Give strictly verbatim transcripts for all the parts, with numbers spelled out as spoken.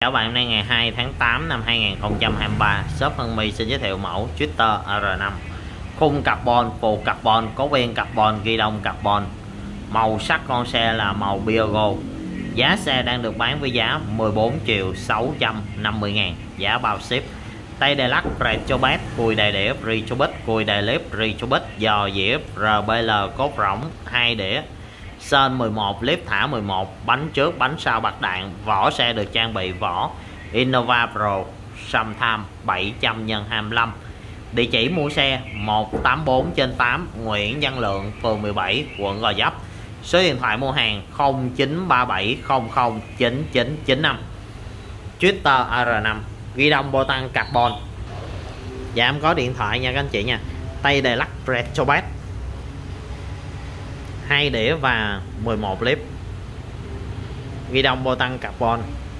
Các bạn, hôm nay ngày hai tháng tám năm hai nghìn không trăm hai mươi ba, shop Hân My xin giới thiệu mẫu Twitter R năm. Khung carbon, phụ carbon, cốt yên carbon, ghi đông carbon. Màu sắc con xe là màu Biago. Giá xe đang được bán với giá mười bốn triệu sáu trăm năm mươi ngàn, giá bao ship. Tay đề lắc Retrobet, cùi đầy đĩa Retrobit, cùi đầy clip Retrobit, giò dĩa rờ bê lờ cốt rỗng hai đĩa. Sên mười một, clip thả mười một, bánh trước bánh sau bạc đạn. Vỏ xe được trang bị vỏ Innova Pro Samtham bảy trăm nhân hai mươi lăm. Địa chỉ mua xe một tám bốn trên tám Nguyễn Văn Lượng, phường mười bảy, quận Gò Vấp. Số điện thoại mua hàng không chín ba bảy không không chín chín chín năm. Twitter R năm, ghi đông bô tăng carbon. Dạ em có điện thoại nha các anh chị nha. Tay đề lắc Retrobet, hai đĩa và mười một clip. Ghi đông bô tăng carbon.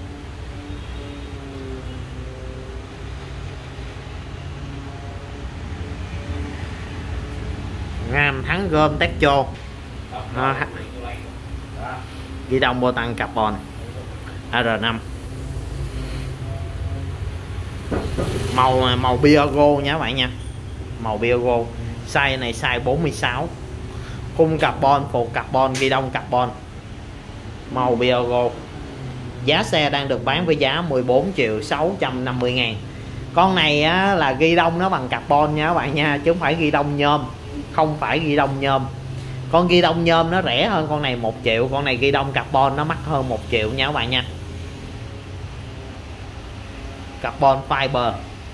Ngàm thắng gom Techo. À, ghi đông bô tăng carbon R năm. Màu màu Biago nha các bạn nha. Màu Biago. Size này size bốn mươi sáu. Khung carbon, phụ carbon, ghi đông carbon. Màu Biago. Giá xe đang được bán với giá mười bốn triệu sáu trăm năm mươi ngàn. Con này á, là ghi đông nó bằng carbon nha các bạn nha, chứ không phải ghi đông nhôm. Không phải ghi đông nhôm. Con ghi đông nhôm nó rẻ hơn con này một triệu. Con này ghi đông carbon nó mắc hơn một triệu nha các bạn nha. Carbon fiber.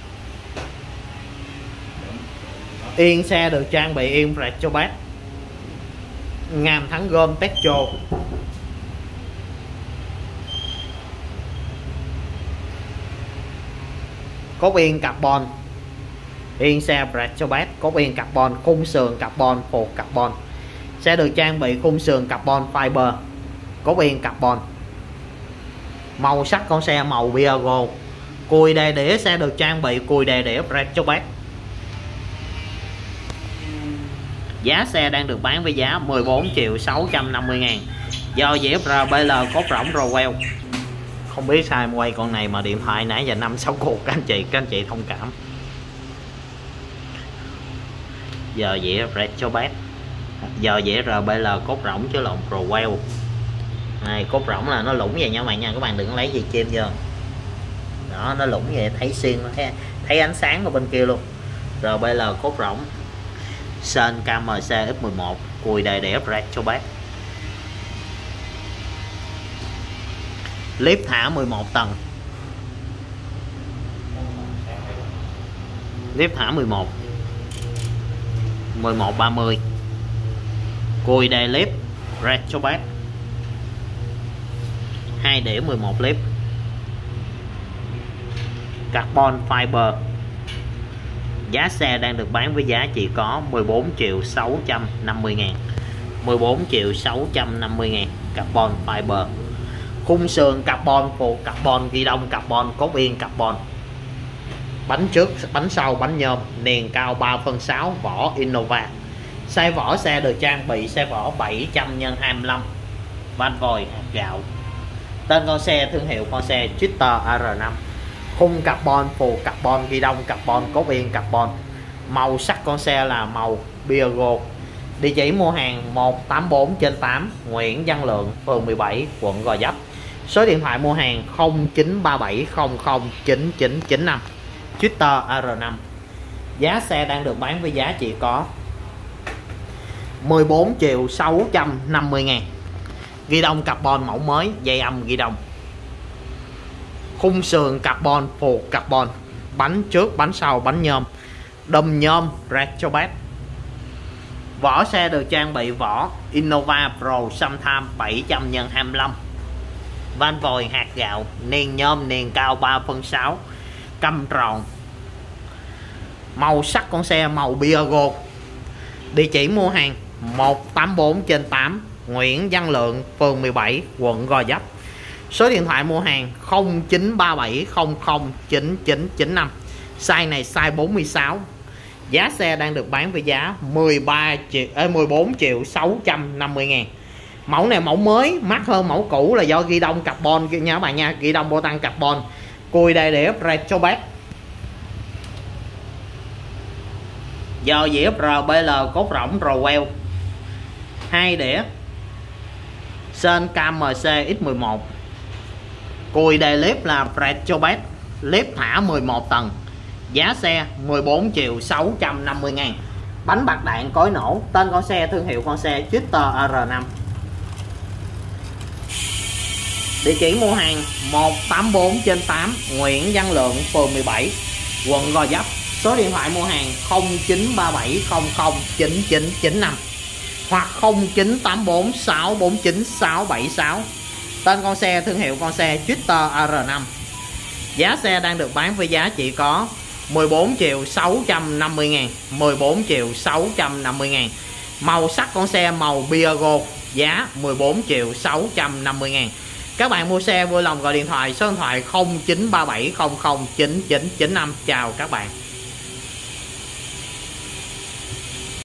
Yên xe được trang bị yên Retrobet. Ngàm thắng gom Techo. Cốt yên carbon. Yên xe Retrobet, cốt yên carbon, khung sườn carbon, phụ carbon. Xe được trang bị khung sườn carbon fiber, cốt yên carbon. Màu sắc con xe màu Biago. Cùi đề đĩa xe được trang bị cùi đề đĩa Retrobet. Giá xe đang được bán với giá mười bốn triệu sáu trăm năm mươi ngàn. Do dĩa rờ bê lờ cốt rỗng Rowell. Không biết sao em quay con này mà điện thoại nãy giờ năm sáu cuộc các anh chị, các anh chị thông cảm. Giờ dĩa Retrobet. Giờ dĩa rờ bê lờ cốt rỗng chứ lộn Rowell. Này, cốt rỗng là nó lủng vậy nha các bạn nha, các bạn đừng lấy gì chim vô. Đó, nó lủng vậy thấy xuyên, thấy, thấy ánh sáng ở bên kia luôn. rờ bê lờ cốt rỗng. Sên ca em xê ép mười một, cùi đầy đĩa Retrobet. Clip thả mười một tầng. Clip thả mười một. mười một ba mươi. Cùi đầy clip Retrobet. hai đĩa mười một clip. Carbon fiber. Giá xe đang được bán với giá chỉ có mười bốn triệu sáu trăm năm mươi ngàn. mười bốn triệu sáu trăm năm mươi ngàn. Carbon fiber. Khung sườn carbon, phụ carbon, ghi đông carbon, cốt yên carbon. Bánh trước, bánh sau bánh nhôm, niền cao ba phân sáu, vỏ Innova. Size vỏ xe được trang bị size vỏ bảy trăm nhân hai mươi lăm. Van vòi hạt gạo. Tên con xe, thương hiệu con xe Twitter R năm. Khung carbon, phụ carbon, ghi đông carbon, cốt yên carbon. Màu sắc con xe là màu Biago. Địa chỉ mua hàng một tám bốn trên tám Nguyễn Văn Lượng, phường mười bảy, quận Gò Vấp. Số điện thoại mua hàng không chín ba bảy không không chín chín chín năm. Twitter R năm. Giá xe đang được bán với giá chỉ có mười bốn triệu sáu trăm năm mươi ngàn. Ghi đông carbon mẫu mới, dây âm ghi đông. Khung sườn carbon, phụ carbon. Bánh trước bánh sau bánh nhôm. Đùm nhôm Retrobet. Vỏ xe được trang bị vỏ Innova Pro Samtham bảy trăm nhân hai mươi lăm. Van vòi hạt gạo, niền nhôm, niền cao ba phân sáu, căm tròn. Màu sắc con xe màu Biago. Địa chỉ mua hàng một tám bốn trên tám Nguyễn Văn Lượng, phường mười bảy, quận Gò Vấp. Số điện thoại mua hàng không chín ba bảy không không chín chín chín năm. Size này size bốn mươi sáu. Giá xe đang được bán với giá mười ba triệu, mười bốn triệu sáu trăm năm mươi ngàn. Mẫu này mẫu mới, mắc hơn mẫu cũ là do ghi đông carbon nha các bạn nha, ghi đông bô tăng carbon. Cùi đầy đĩa Retroback. Do dĩa rờ bê lờ cốt rỗng Rowell. Hai đĩa Sen ca em xê ích mười một. Cùi đề clip là Retroback, clip thả mười một tầng. Giá xe mười bốn triệu sáu trăm năm mươi ngàn. Bánh bạc đạn cối nổ. Tên con xe, thương hiệu con xe Twitter R năm. Địa chỉ mua hàng một tám bốn trên tám Nguyễn Văn Lượng, phường mười bảy, quận Gò Vấp. Số điện thoại mua hàng không chín ba bảy không không chín chín chín năm hoặc không chín tám bốn sáu bốn chín sáu bảy sáu. Tên con xe, thương hiệu con xe Twitter R năm. Giá xe đang được bán với giá chỉ có mười bốn triệu sáu trăm năm mươi ngàn. mười bốn triệu sáu trăm năm mươi ngàn. Màu sắc con xe màu bia gold. Giá mười bốn triệu sáu trăm năm mươi ngàn. Các bạn mua xe vui lòng gọi điện thoại số điện thoại không chín ba bảy không không chín chín chín năm. Chào các bạn.